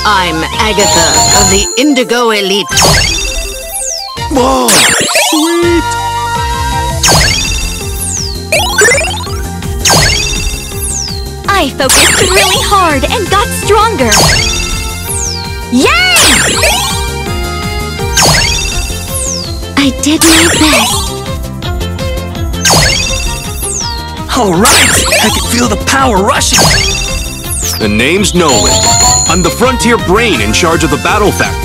I'm Agatha of the Indigo Elite. Whoa! Sweet! I focused really hard and got stronger. Yay! I did my best. All right! I can feel the power rushing. The name's Nolan. I'm the Frontier Brain in charge of the Battle Factory.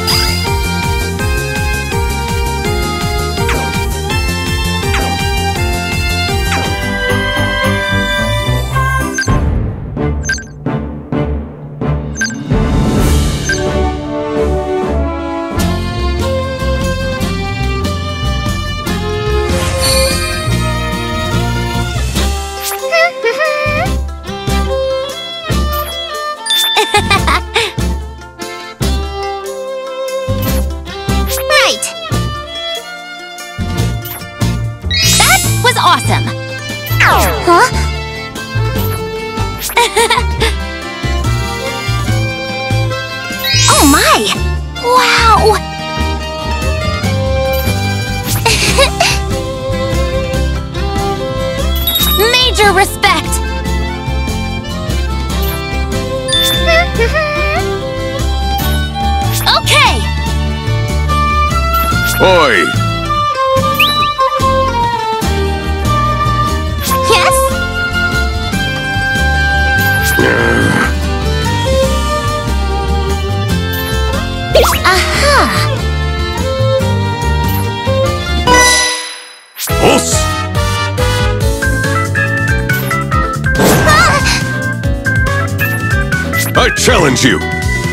Awesome! Huh? Oh my! Wow! Major respect! Okay! Oi! Aha! Os! I challenge you!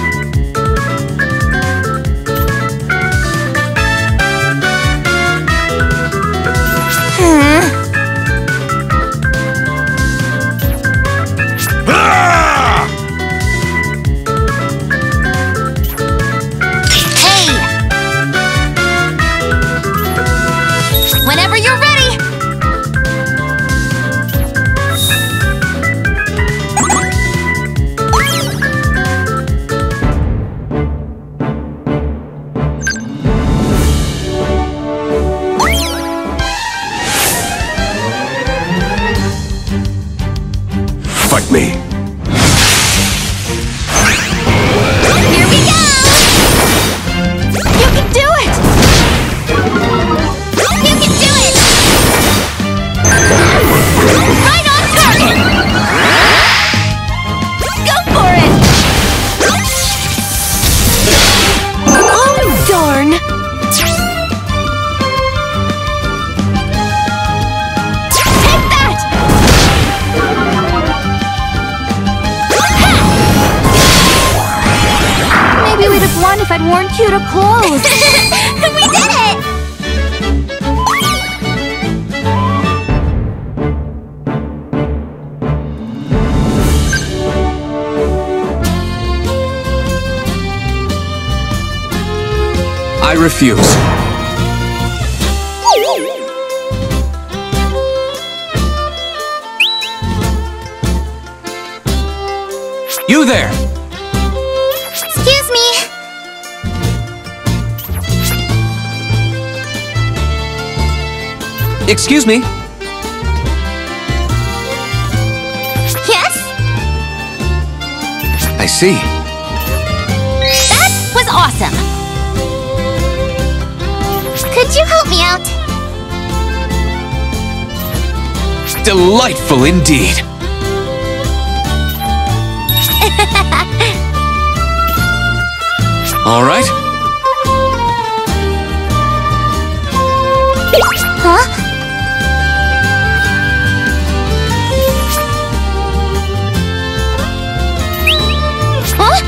Whenever you're ready! Fight me! Here we go! You can do it! You can do it! Right on target! Go for it! Oh, darn! Take that! Maybe we'd have won if I'd worn cuter clothes. We did it! I refuse. You there! Excuse me. Excuse me? Yes? I see. That was awesome. Could you help me out? Delightful indeed. All right. Huh? Huh?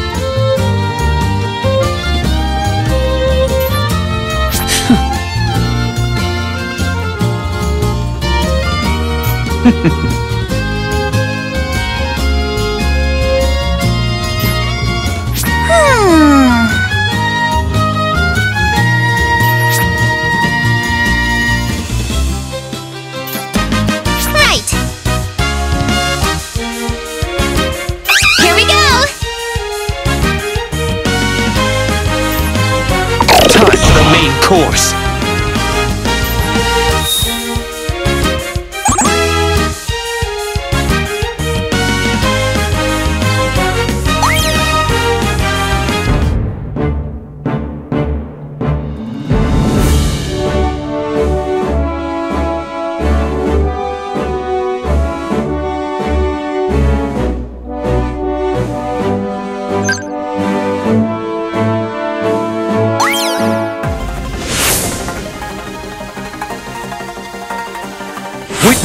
Right. Here we go.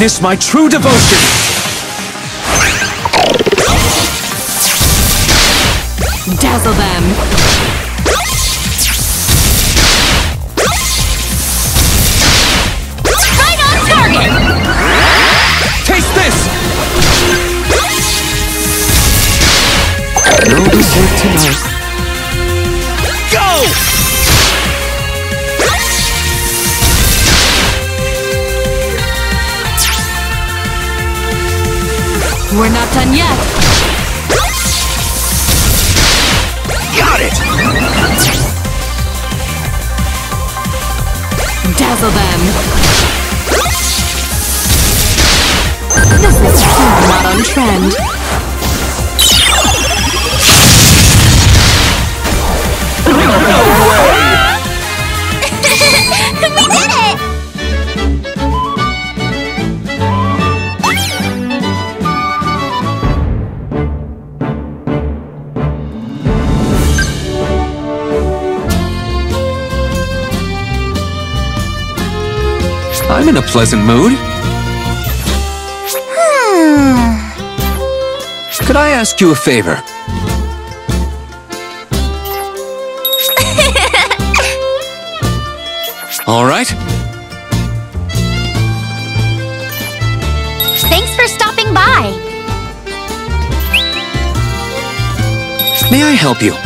Witness my true devotion! Dazzle them! Right on target! Taste this! No dessert tonight. Go! We're not done yet! Got it! Dazzle them! This is so not on trend. We did it! I'm in a pleasant mood. Could I ask you a favor? All right. Thanks for stopping by. May I help you?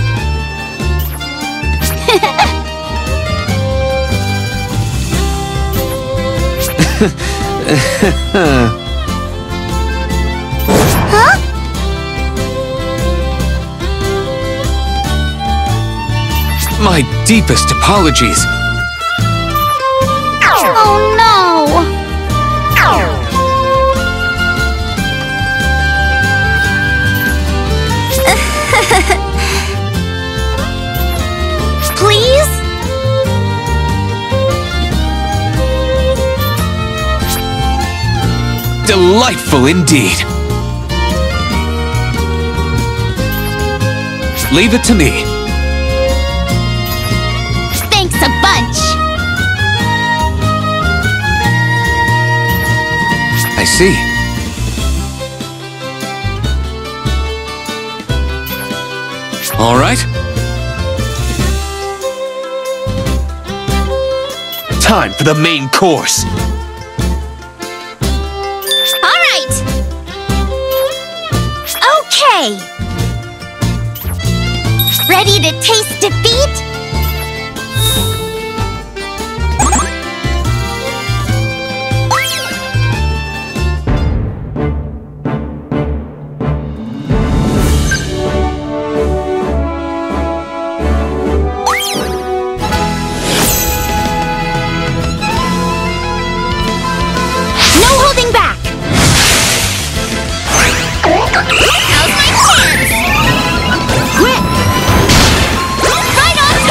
My deepest apologies. Oh no! Please? Delightful indeed. Leave it to me. Thanks a bunch! I see. All right. Time for the main course. All right! Okay! Ready to taste defeat? No holding back! Now's my chance! Quick! Right on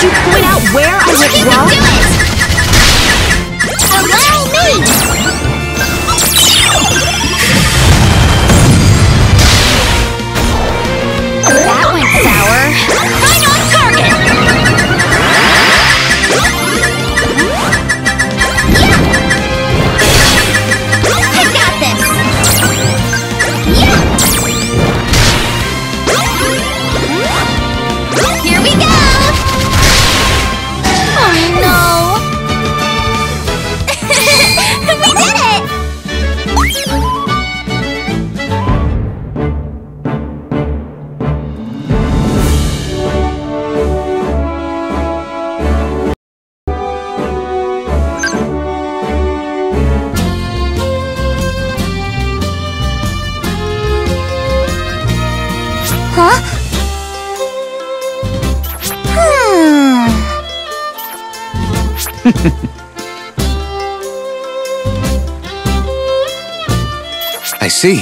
you point out where I went wrong? Do it! Allow me! That went sour. Right on target! I got this! Here we go! Oh no! We did it! Huh? I see.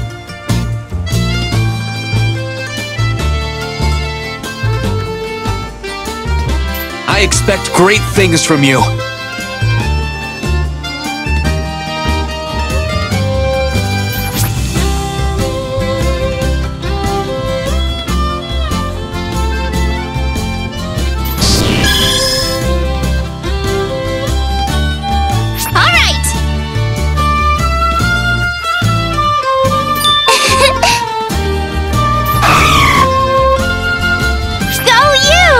I expect great things from you. All right! Go you!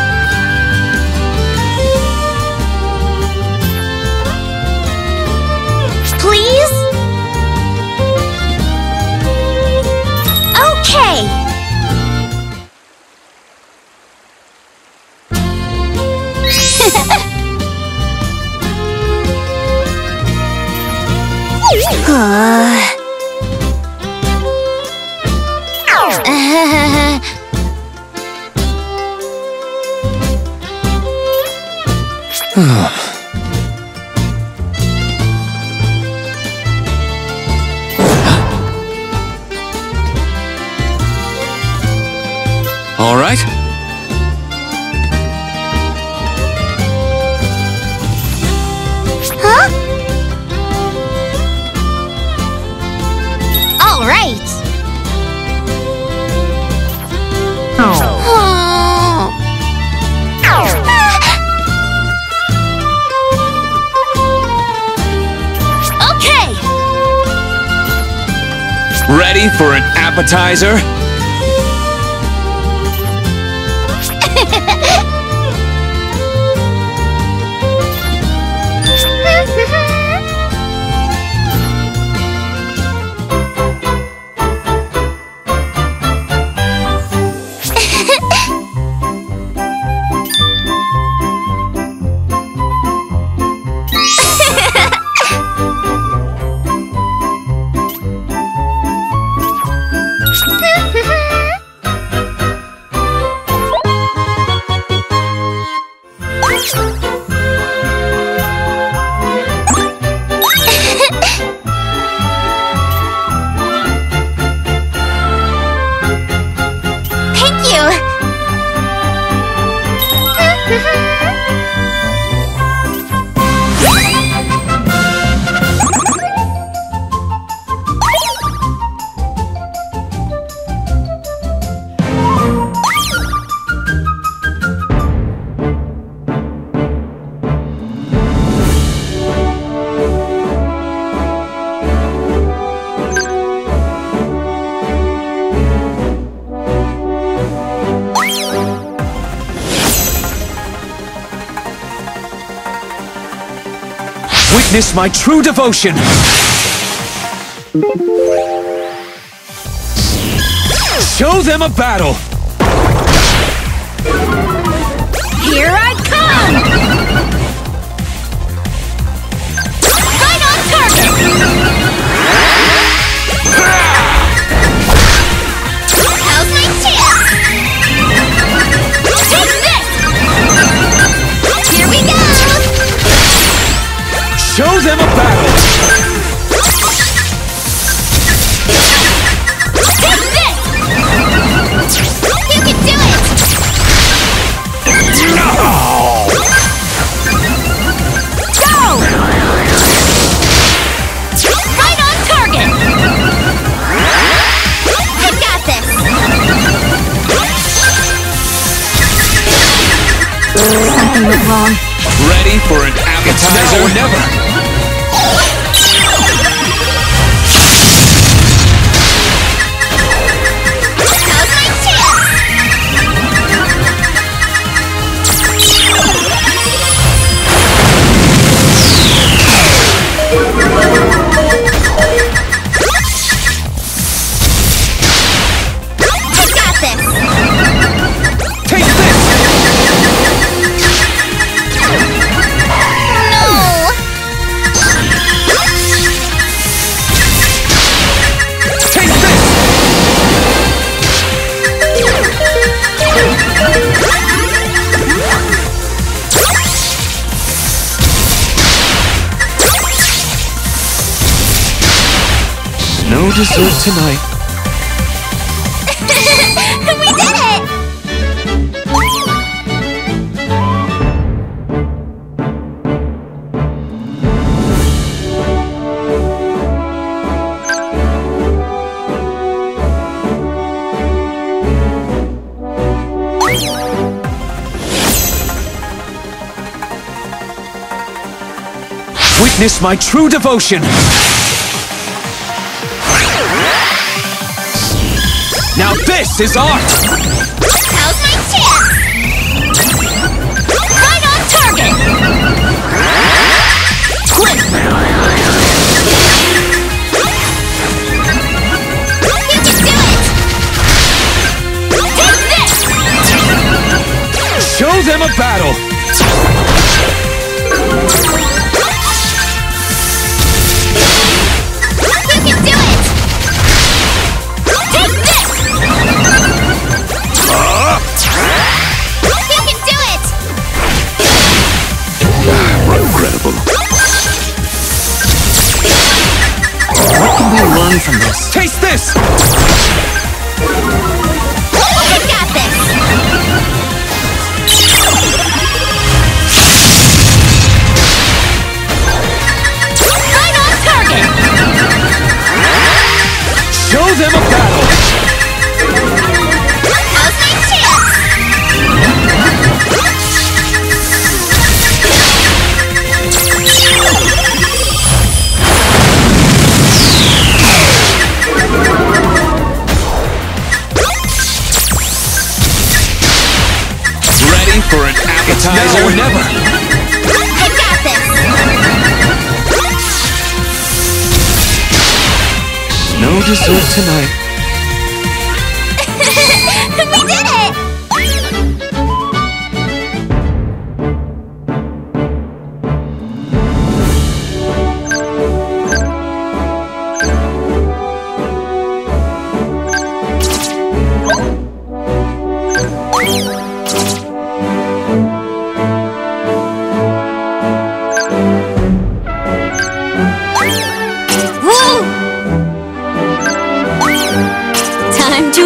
Please? Okay! All right. Huh? All right. Okay. Ready for an appetizer? Thank you. Witness my true devotion. Show them a battle. Here I come! Right on target! How's my chance? Take this! Here we go! Show them a battle. Take this! You can do it! Something went wrong. Ready for an appetizer? Now or never. How's my chance? I got this. Take this! No. Take this! No dessert tonight. We did it! Witness my true devotion! Now this is art! How's my chance? Right on target! Quick! You can do it! Take this! Show them a battle! You can do it! Take this! You can do it! Regrettable. What can we learn from this? Taste this! I got this! Right on target! Show them a battle! How's my chance? Ready for an appetizer? Now or never! I got this! No dessert tonight. We did it! Woo! Time to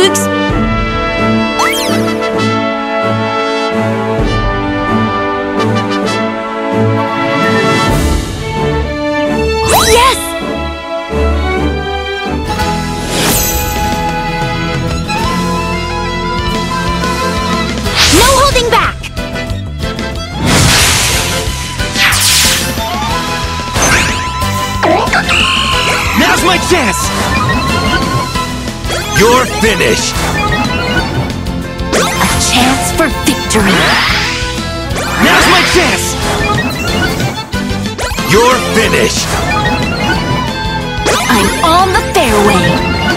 Yes! No holding back! Now's my chance! You're finished! A chance for victory. Now's my chance! You're finished! I'm on the fairway.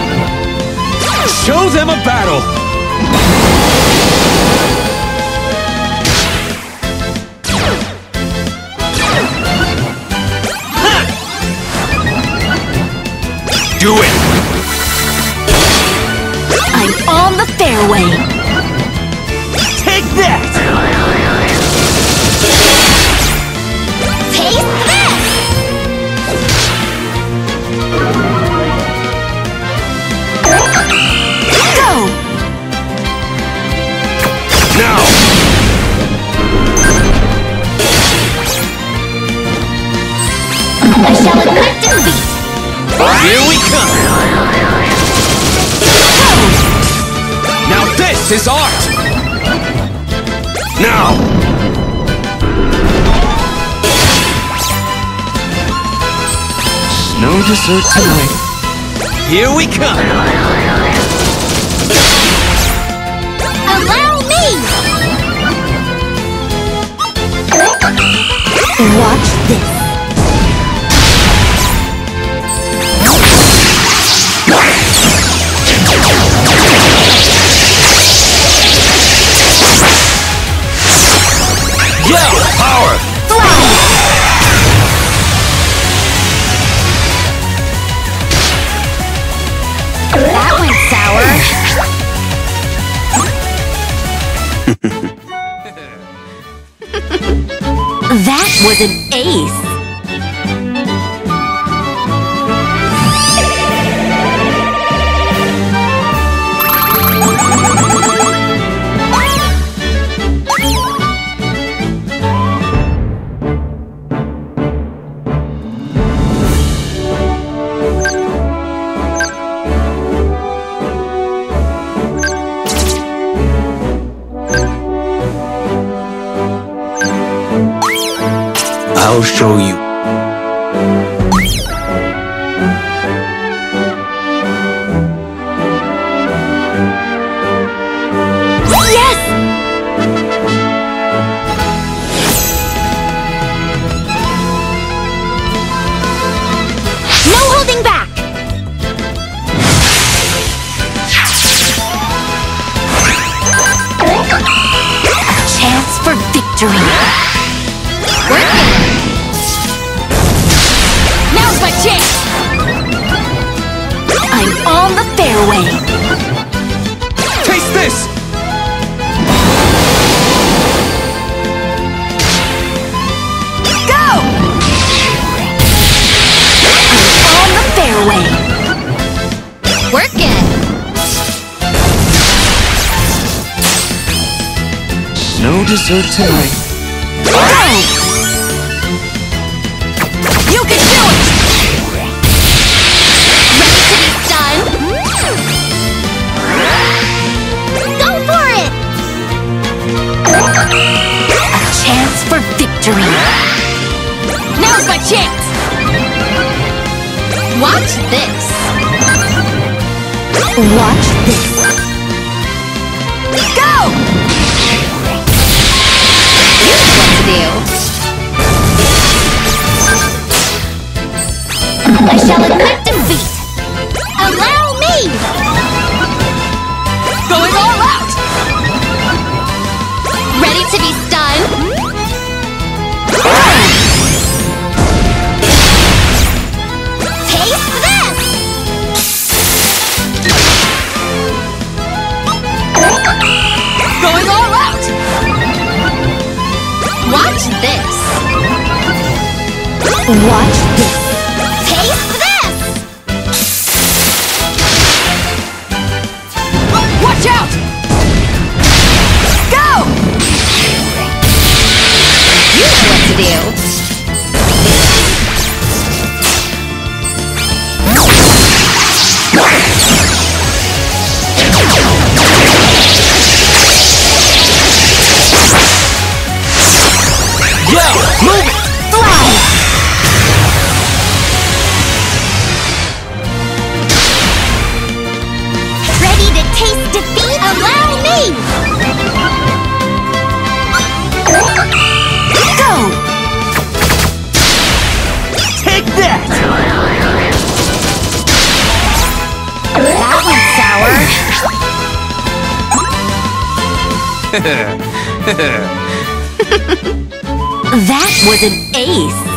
Show them a battle! Do it! I'm on the fairway. Take that! Taste this! Go! Now! I shall admit defeat! Here we come! Now this is art! Now! dessert tonight. Here we come! Allow me! Watch this. Yeah! Power! That went sour. That was an ace. I'll show you. Yes! No holding back! A chance for victory. Working! Now's my chance! I'm on the fairway. Taste this! Go! I'm on the fairway. Working! No dessert tonight. Go! You can do it! Ready to be stunned? Go for it! A chance for victory. Now's my chance! Watch this. Watch this. Go! You know what to do. I shall admit defeat! Allow me! Going all out! Ready to be stunned? Taste this! Going all out! Watch this! Watch this! Taste this! Watch out! Go! You know what to do. Yeah! Move it! Fly! Ready to taste defeat? Allow me! Go! Take that! That went sour. That was an ace.